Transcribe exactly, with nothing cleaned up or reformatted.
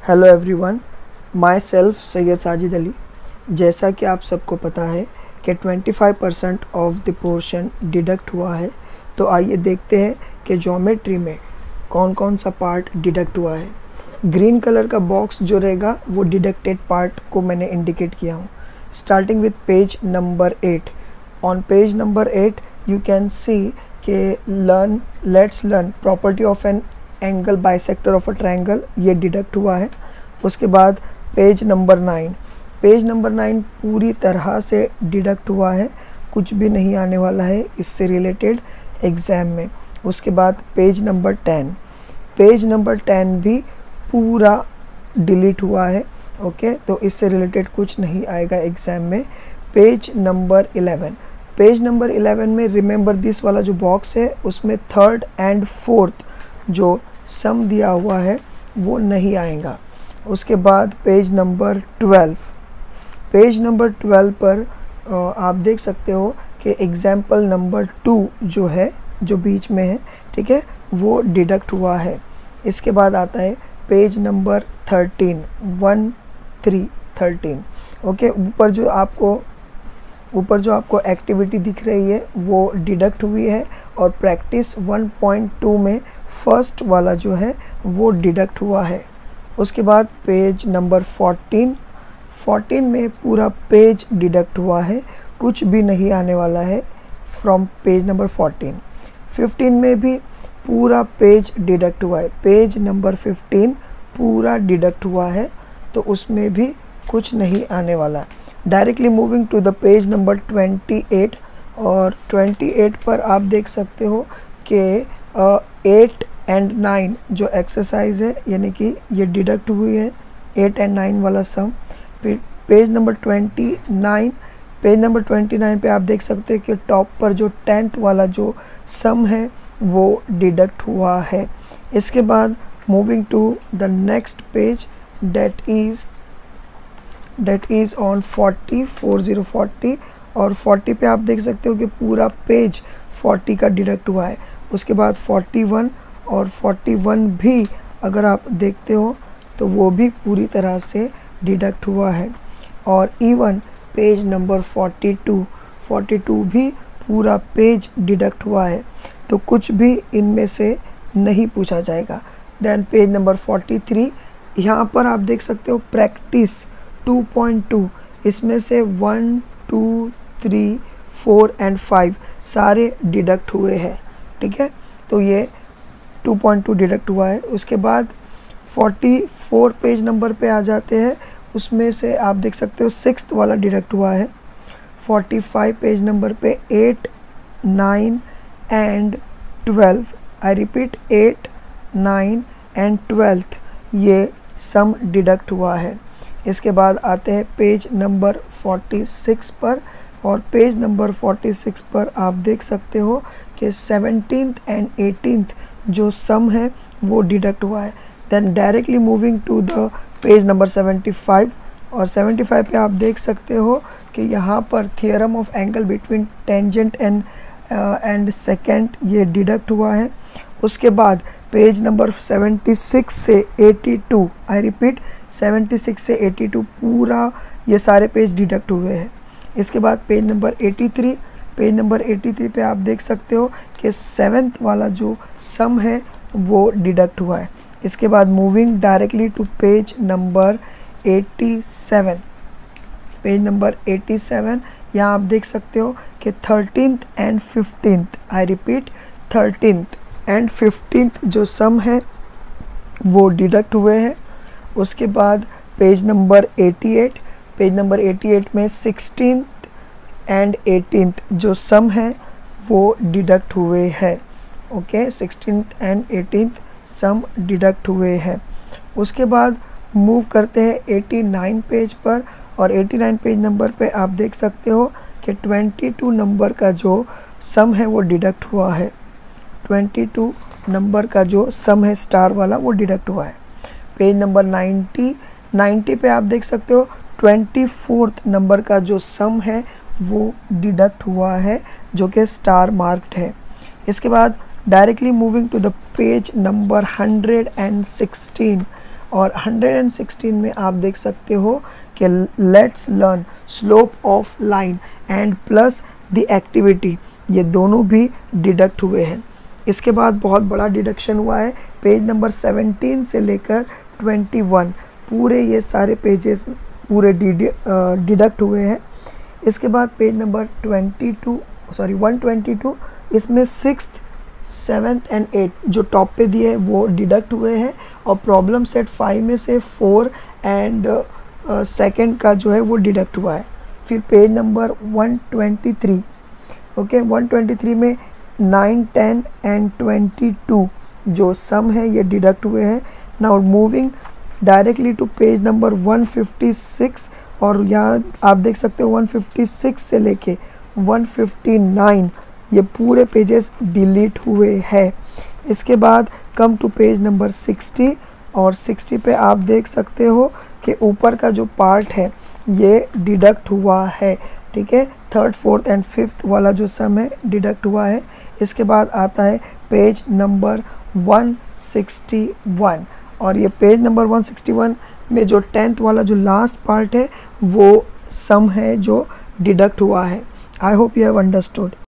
Hello everyone, myself Syed Sajid Ali. जैसा कि आप सबको पता है कि पच्चीस percent of the portion deduct हुआ है, तो आइए देखते हैं कि ज्योमेट्री में कौन कौन सा पार्ट डिडक्ट हुआ है। ग्रीन कलर का बॉक्स जो रहेगा वो डिडक्टेड पार्ट को मैंने इंडिकेट किया हूँ। Starting with page number eight. On page number eight you can see के learn let's learn property of an angle bisector of a triangle, ये डिडक्ट हुआ है। उसके बाद page number nine page number nine पूरी तरह से डिडक्ट हुआ है, कुछ भी नहीं आने वाला है इससे रिलेटेड एग्ज़ाम में। उसके बाद page number ten page number ten भी पूरा डिलीट हुआ है। ओके, तो इससे रिलेटेड कुछ नहीं आएगा एग्ज़ाम में। Page number eleven page number eleven में रिमेंबर दिस वाला जो बॉक्स है उसमें थर्ड एंड फोर्थ जो सम दिया हुआ है वो नहीं आएगा। उसके बाद page number twelve page number twelve पर आप देख सकते हो कि एग्जाम्पल नंबर टू जो है, जो बीच में है, ठीक है, वो डिडक्ट हुआ है। इसके बाद आता है page number thirteen one three thirteen. Okay, ऊपर जो आपको ऊपर जो आपको एक्टिविटी दिख रही है वो डिडक्ट हुई है, और प्रैक्टिस वन पॉइंट टू में फर्स्ट वाला जो है वो डिडक्ट हुआ है। उसके बाद पेज नंबर फोर्टीन फोर्टीन में पूरा पेज डिडक्ट हुआ है, कुछ भी नहीं आने वाला है from page number fourteen. Fifteen में भी पूरा पेज डिडक्ट हुआ है, पेज नंबर फिफ्टीन पूरा डिडक्ट हुआ है, तो उसमें भी कुछ नहीं आने वाला। Directly moving to the page number twenty eight, और ट्वेंटी एट पर आप देख सकते हो कि एट एंड नाइन जो एक्सरसाइज है, यानी कि ये डिडक्ट हुई है एट एंड नाइन वाला सम। फिर page number twenty nine page number twenty nine पे आप देख सकते हैं कि टॉप पर जो टेंथ वाला जो सम है वो डिडक्ट हुआ है। इसके बाद moving to the next page that is that is on forty four zero forty, और फोर्टी पे आप देख सकते हो कि पूरा पेज फोर्टी का डिडक्ट हुआ है। उसके बाद फोर्टी वन और फोर्टी वन भी अगर आप देखते हो तो वो भी पूरी तरह से डिडक्ट हुआ है। और even page number forty two forty two भी पूरा पेज डिडक्ट हुआ है, तो कुछ भी इनमें से नहीं पूछा जाएगा। Then page number forty three, यहाँ पर आप देख सकते हो प्रैक्टिस टू पॉइंट टू, इसमें से one two three four and five सारे डिडक्ट हुए हैं, ठीक है, तो ये टू पॉइंट टू डिडक्ट हुआ है। उसके बाद फोर्टी फोर पेज नंबर पे आ जाते हैं, उसमें से आप देख सकते हो सिक्स्थ वाला डिडक्ट हुआ है। फोर्टी फाइव पेज नंबर पे eight nine and twelve, I repeat eight nine and twelfth, ये सम डिडक्ट हुआ है। इसके बाद आते हैं पेज नंबर फोर्टी सिक्स पर, और पेज नंबर फोर्टी सिक्स पर आप देख सकते हो कि सेवनटीन्थ एंड एटीन्थ जो सम है वो डिडक्ट हुआ है। Then directly moving to the page number seventy five, और सेवेंटी फाइव पे आप देख सकते हो कि यहाँ पर theorem of angle between tangent and and second ये डिडक्ट हुआ है। उसके बाद पेज नंबर सेवेंटी सिक्स से eighty two, I repeat seventy six से एटी टू पूरा ये सारे पेज डिडक्ट हुए हैं। इसके बाद page number eighty three page number eighty three पे आप देख सकते हो कि सेवेंथ वाला जो सम है वो डिडक्ट हुआ है। इसके बाद moving directly to page number eighty seven page number eighty seven, यहाँ आप देख सकते हो कि thirteenth and fifteenth, I repeat thirteenth and fifteenth जो सम है वो डिडक्ट हुए हैं। उसके बाद page number eighty eight page number eighty eight में सिक्सटीन्थ एंड एटीन्थ जो सम है वो डिडक्ट हुए हैं। Okay, sixteenth and eighteenth sum deduct हुए हैं। उसके बाद मूव करते हैं एटी नाइन पेज पर, और एटी नाइन पेज नंबर पे आप देख सकते हो कि ट्वेंटी टू नंबर का जो सम है वो डिडक्ट हुआ है। ट्वेंटी टू नंबर का जो सम है स्टार वाला वो डिडक्ट हुआ है। पेज नंबर नाइंटी नाइंटी पे आप देख सकते हो ट्वेंटी फोर्थ नंबर का जो सम है वो डिडक्ट हुआ है, जो कि स्टार मार्क्ड है। इसके बाद directly moving to the page number hundred and sixteen, और one hundred sixteen में आप देख सकते हो कि let's learn slope of line and plus the activity, ये दोनों भी डिडक्ट हुए हैं। इसके बाद बहुत बड़ा डिडक्शन हुआ है, पेज नंबर सेवनटीन से लेकर इक्कीस पूरे ये सारे पेजेस पूरे डिडक्ट हुए हैं। इसके बाद पेज नंबर बाईस सॉरी वन ट्वेंटी टू, इसमें सिक्स्थ सेवन्थ एंड एट जो टॉप पे दिए हैं वो डिडक्ट हुए हैं, और प्रॉब्लम सेट फाइव में से फोर एंड सेकंड का जो है वो डिडक्ट हुआ है। फिर page number one twenty three, okay one twenty three में nine ten and twenty two जो सम है ये डिडक्ट हुए हैं। Now moving directly to page number one fifty six, और यहाँ आप देख सकते हो वन फिफ्टी सिक्स से लेके वन फिफ्टी नाइन ये पूरे पेजेस डिलीट हुए हैं। इसके बाद come to page number sixty, और सिक्सटी पे आप देख सकते हो कि ऊपर का जो पार्ट है ये डिडक्ट हुआ है, ठीक है। थर्ड फोर्थ एंड फिफ्थ वाला जो सम है डिडक्ट हुआ है। इसके बाद आता है page number one sixty one, और ये page number one sixty one में जो टेंथ वाला जो लास्ट पार्ट है वो सम है जो डिडक्ट हुआ है। I hope you have understood.